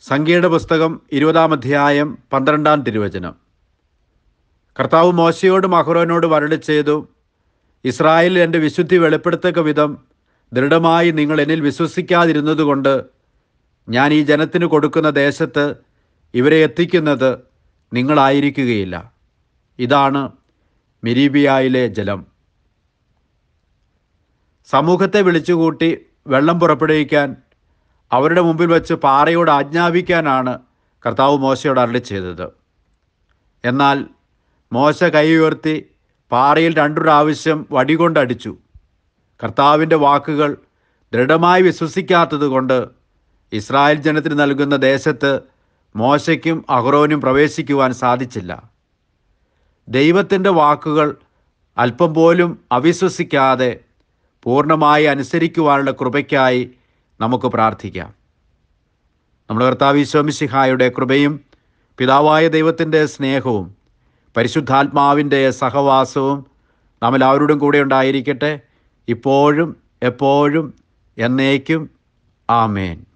സംഖ്യയുടെ പുസ്തകം 20-ാം അധ്യായം 12-ാം തിരുവചനം. കർത്താവ് മോശയോടും അഹ്റോനോടും അരുളിച്ചെയ്തു, ഇസ്രായേലിൽ എൻ്റെ വിശുദ്ധി വെളിപ്പെടുത്തക്ക വിധം ദൃഢമായി നിങ്ങൾ എന്നിൽ വിശ്വസിക്കാതിരുന്നതുകൊണ്ട് ഞാൻ ഈ ജനത്തിന് കൊടുക്കുന്ന ദേശത്ത് ഇവരെ എത്തിക്കുന്നത് നിങ്ങളായിരിക്കുകയില്ല. ഇതാണ് മെരീബിയായിലെ ജലം. സമൂഹത്തെ വിളിച്ചുകൂട്ടി വെള്ളം പുറപ്പെടുവിക്കാൻ അവരുടെ മുമ്പിൽ വെച്ച് പാറയോട് ആജ്ഞാപിക്കാനാണ് കർത്താവ് മോശയോട് അരുളിച്ചെയ്തത്. എന്നാൽ മോശ കൈ ഉയർത്തി പാറയിൽ 2 പ്രാവശ്യം വടികൊണ്ടടിച്ചു. കർത്താവിൻ്റെ വാക്കുകൾ ദൃഢമായി വിശ്വസിക്കാത്തതുകൊണ്ട് ഇസ്രായേൽ ജനത്തിന് നൽകുന്ന ദേശത്ത് മോശയ്ക്കും അഹ്റോനും പ്രവേശിക്കുവാൻ സാധിച്ചില്ല. ദൈവത്തിൻ്റെ വാക്കുകൾ അല്പം പോലും അവിശ്വസിക്കാതെ പൂർണ്ണമായി അനുസരിക്കുവാനുള്ള കൃപയ്ക്കായി നമുക്ക് പ്രാർത്ഥിക്കാം. നമ്മുടെ കർത്താവ് ഈശോ മിശിഹായുടെ കൃപയും പിതാവായ ദൈവത്തിൻ്റെ സ്നേഹവും പരിശുദ്ധാത്മാവിൻ്റെ സഹവാസവും നാമെല്ലാവരോടും കൂടെ ഉണ്ടായിരിക്കട്ടെ, ഇപ്പോഴും എപ്പോഴും എന്നേക്കും. ആമേൻ.